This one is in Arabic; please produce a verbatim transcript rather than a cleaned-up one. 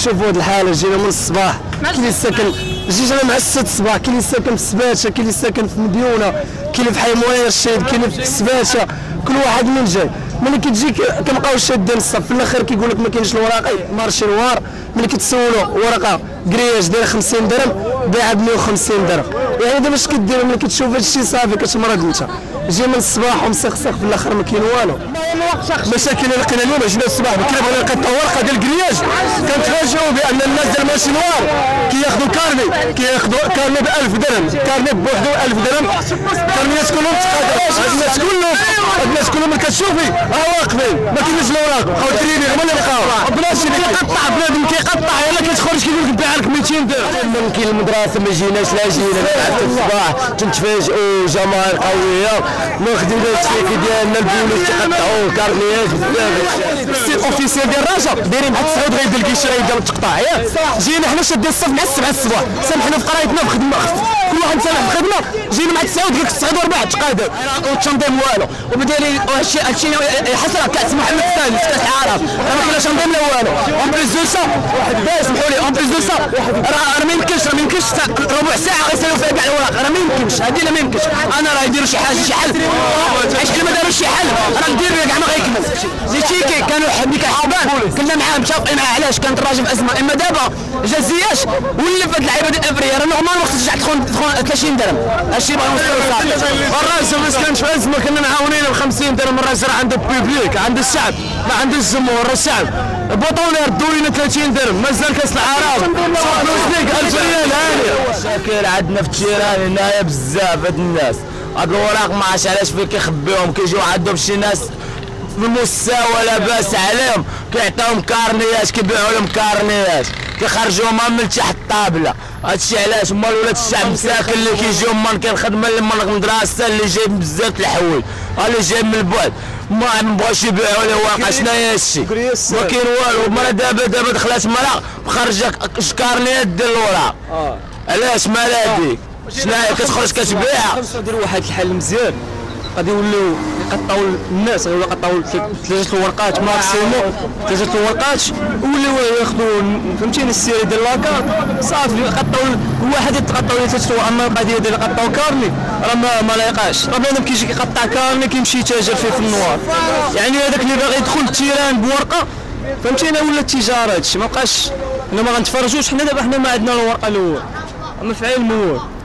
شوفوا هذه الحاله، جينا من الصباح، كاين اللي ساكن جيت انا مع السته الصباح، كاين اللي ساكن في سباته، كاين اللي ساكن في مديونه، كاين اللي في حي مولاي رشيد، كاين في سباته، كل واحد من جاي. ملي كتجي كنبقاو شادين الصف، في الاخر كيقول لك ما كاينش الوراقي مارشي نوار، ملي كتسولوا ورقه كرياج داير خمسين درهم بايعه ب مية وخمسين درهم. يعني دابا اش كدير ملي كتشوف هذا الشيء صافي كتمرض انت. جي من الصباح ومسخسخ في الاخر ما كاين والو. المشاكل اللي لقينا اليوم جينا الصباح بكري بغينا نلقى ورقه ديال الكرياج، كنتفاجئوا بان الناس ديال ماشي نوار كياخذوا كارني، كياخذوا كارني ب ألف درهم، كارني بوحدو ألف درهم، كارنيات كلهم تقادوا، الناس كلهم الناس كلهم اللي كتشوفي ها واقفين ما كاينش الاوراق، بقاو الدريري هما اللي بقاو، بلاش اللي كيقطع بنادم كيقطع يلاه كتخرج كيقول لك بيع لك مئتين درهم. كاين المدرسه ما جيناش لا جينا بعد الصباح تنتفاجئوا جماهير قويه واخدين التشيكي ديالنا، البوليس كيقطعوا كارنيات بزاف. السي اوفيسيال ديال الرجاء دايرين مع التسعود غيدير الكيشاي ديال التقطاع، ياك جينا حنا شادين الصف مع السبعه الصباح، سامحنا في قرايتنا في خدمه، كل واحد سامح في خدمه، جينا مع التسعود ديال التسعود وربع تقادر والتنظيم والو، وبدالي هادشي هادشي حسره كاس محمد الثالث كاس العالم راه ما كاينش تنظيم لا والو. اون بليس دو سا باش سمحوا لي اون بليس دو سا راه ما يمكنش راه ما يمكنش ربع ساعه غيسالوا فيها كاع الوراق، راه ما يمكنش هادي لا ما يمكنش. انا راه يديروا شي حاجه شي حل، علاش كل ما داروا شي حل راه ندير كاع ما غيكمل. زي تشيكي كانوا ملي كان حبان كنا معاه متفقين معاه، علاش كانت الراجل في ازمه، اما دابا جا زياش ولف هاد اللعيبه ديال الافرياء راه نورمال ما خصهاش تدخل ثلاثين درهم، هادشي بغا نوصلوا صافي. الراجل فاش كان في ازمه كنا معاونينه ب خمسين درهم، الراجل راه عنده بوبليك عند الشعب ما عند الجمهور، راه الشعب بطولة ردوا لنا ثلاثين درهم، مازال كاس العرب فلوس ليك ألف ريال هانيه. المشاكل عندنا في التيران هنايا بزاف، هاد الناس هاد الوراق ما عرفتش علاش فين كيخبيوهم، كيجيو عندهم شي ناس في المستوى لاباس عليهم كيعطيوهم كارنيات كيبيعوا لهم كارنيات كيخرجوهم من تحت الطابله. هادشي علاش مال ولاد الشعب مساكن اللي كيجيو من كنخدمه اللي من المدرسه اللي جايب بزاف الحوايج اللي جايب من البعد ما مبغاوش يبيعوا لي واقع. شنو هي هادشي؟ ما كاين والو. مرا دابا دابا دخلات مرا مخرجه كارنيات ديال الوراق. علاش مال هاديك؟ شنو هي كتخرج كتبيع؟ نديروا واحد الحل مزيان غادي يوليو يقطعوا الناس، غادي يقطعوا ثلاثه الورقات ماكسيموم، ثلاثه الورقات ويوليو ياخذوا فهمتيني السيري ديال لاكارت صافي يقطعوا واحد يتقطعوا ثلاثه. اما القضيه ديال يقطعوا كارني راه ما, ما لايقاش، راه بنادم كيجي كيقطع كارني كيمشي يتاجر فيه في النوار، يعني هذاك اللي باغي يدخل التيران بورقه فهمتينا ولا التجاره هادشي ما بقاش. حنا ما غنتفرجوش، حنا دابا حنا ما عندنا الورقه الاول، اما في علم هو